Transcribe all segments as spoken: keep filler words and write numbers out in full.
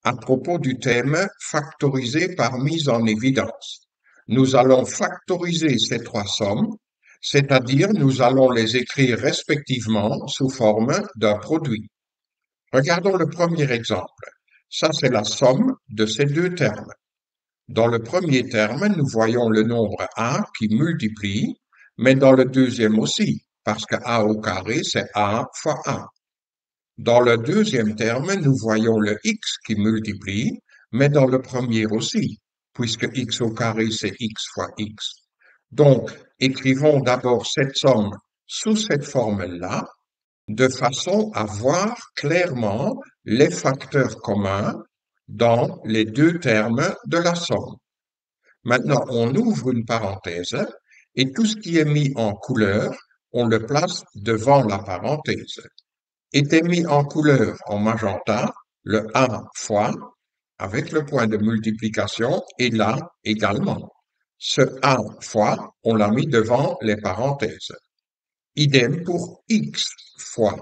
à propos du thème factoriser par mise en évidence. Nous allons factoriser ces trois sommes, c'est-à-dire nous allons les écrire respectivement sous forme d'un produit. Regardons le premier exemple. Ça, c'est la somme de ces deux termes. Dans le premier terme, nous voyons le nombre a qui multiplie, mais dans le deuxième aussi, parce que a au carré, c'est a fois a. Dans le deuxième terme, nous voyons le x qui multiplie, mais dans le premier aussi, puisque x au carré, c'est x fois x. Donc, écrivons d'abord cette somme sous cette formule-là, de façon à voir clairement les facteurs communs dans les deux termes de la somme. Maintenant, on ouvre une parenthèse et tout ce qui est mis en couleur, on le place devant la parenthèse. Était mis en couleur en magenta le a fois avec le point de multiplication et là également. Ce a fois, on l'a mis devant les parenthèses. Idem pour x fois.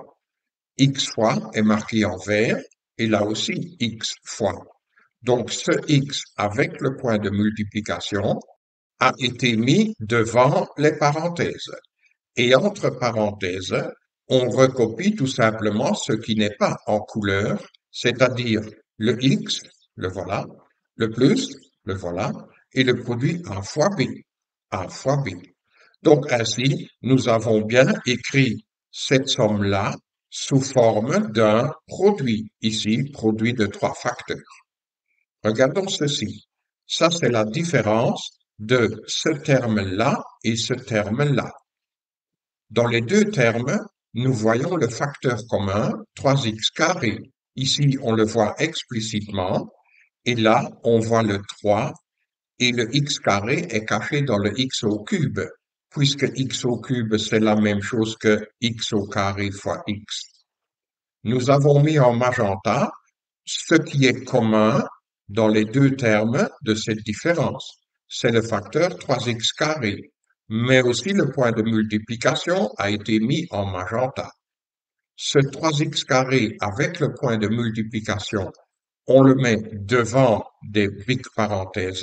X fois est marqué en vert et là aussi x fois. Donc ce x avec le point de multiplication a été mis devant les parenthèses. Et entre parenthèses, on recopie tout simplement ce qui n'est pas en couleur, c'est-à-dire le x, le voilà, le plus, le voilà, et le produit a fois b, a fois b. Donc ainsi, nous avons bien écrit cette somme-là sous forme d'un produit, ici, produit de trois facteurs. Regardons ceci. Ça, c'est la différence de ce terme-là et ce terme-là. Dans les deux termes, nous voyons le facteur commun trois x carré. Ici, on le voit explicitement, et là, on voit le trois, et le x carré est caché dans le x au cube, puisque x au cube, c'est la même chose que x au carré fois x. Nous avons mis en magenta ce qui est commun dans les deux termes de cette différence. C'est le facteur trois x carré, mais aussi le point de multiplication a été mis en magenta. Ce trois x carré avec le point de multiplication, on le met devant des big parenthèses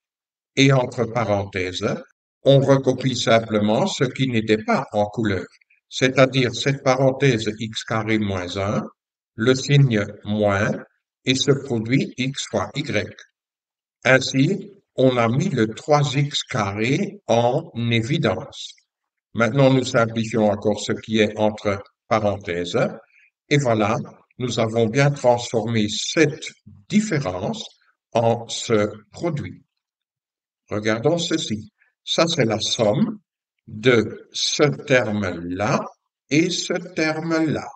et entre parenthèses, on recopie simplement ce qui n'était pas en couleur, c'est-à-dire cette parenthèse x carré moins un, le signe moins et ce produit x fois y. Ainsi, on a mis le trois x carré en évidence. Maintenant, nous simplifions encore ce qui est entre parenthèses. Et voilà, nous avons bien transformé cette différence en ce produit. Regardons ceci. Ça, c'est la somme de ce terme-là et ce terme-là.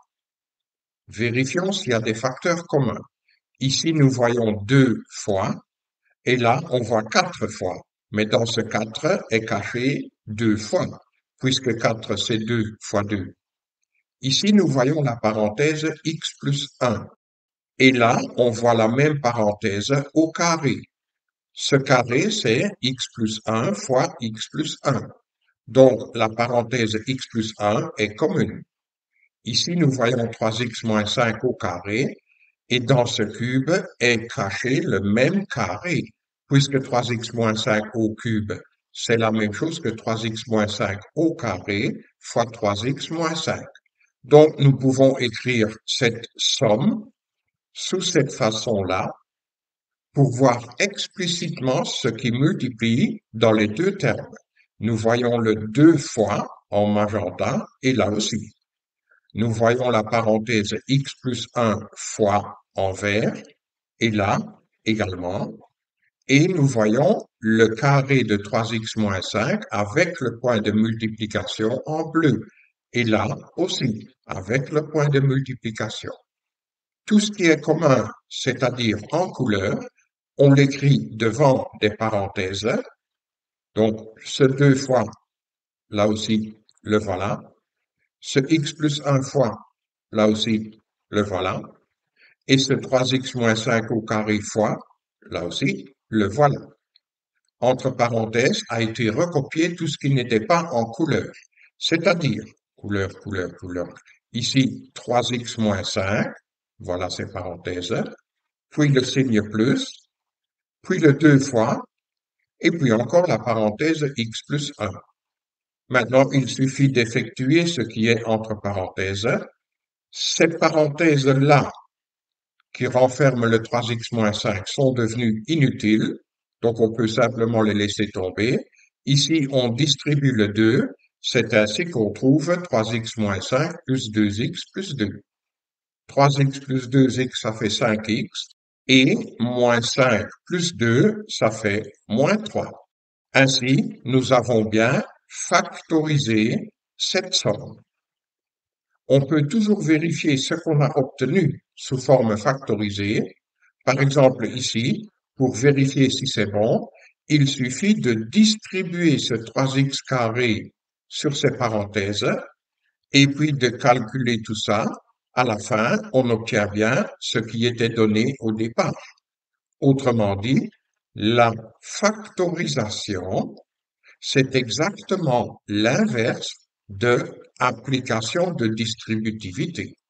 Vérifions s'il y a des facteurs communs. Ici, nous voyons deux fois, et là, on voit quatre fois. Mais dans ce quatre est caché deux fois, puisque quatre, c'est deux fois deux. Ici, nous voyons la parenthèse x plus un. Et là, on voit la même parenthèse au carré. Ce carré, c'est x plus un fois x plus un. Donc, la parenthèse x plus un est commune. Ici, nous voyons trois x moins cinq au carré, et dans ce cube est caché le même carré, puisque trois x moins cinq au cube, c'est la même chose que trois x moins cinq au carré fois trois x moins cinq. Donc, nous pouvons écrire cette somme sous cette façon-là pour voir explicitement ce qui multiplie dans les deux termes. Nous voyons le deux fois en magenta et là aussi. Nous voyons la parenthèse x plus un fois en vert et là également. Et nous voyons le carré de trois x moins cinq avec le point de multiplication en bleu. Et là aussi, avec le point de multiplication. Tout ce qui est commun, c'est-à-dire en couleur, on l'écrit devant des parenthèses. Donc, ce deux fois, là aussi, le voilà. Ce x plus un fois, là aussi, le voilà. Et ce trois x moins cinq au carré fois, là aussi, le voilà. Entre parenthèses a été recopié tout ce qui n'était pas en couleur, c'est-à-dire couleur, couleur, couleur. Ici, trois x moins cinq, voilà ces parenthèses. puis le signe plus, puis le deux fois, et puis encore la parenthèse x plus un. Maintenant, il suffit d'effectuer ce qui est entre parenthèses. Ces parenthèses-là, qui renferment le trois x moins cinq, sont devenues inutiles, donc on peut simplement les laisser tomber. Ici, on distribue le deux, c'est ainsi qu'on trouve trois x moins cinq plus deux x plus deux. trois x plus deux x, ça fait cinq x, et moins cinq plus deux, ça fait moins trois. Ainsi, nous avons bien factorisé cette somme. On peut toujours vérifier ce qu'on a obtenu sous forme factorisée. Par exemple, ici, pour vérifier si c'est bon, il suffit de distribuer ce trois x carré sur ces parenthèses et puis de calculer tout ça. À la fin, on obtient bien ce qui était donné au départ. Autrement dit, la factorisation, c'est exactement l'inverse de application de distributivité.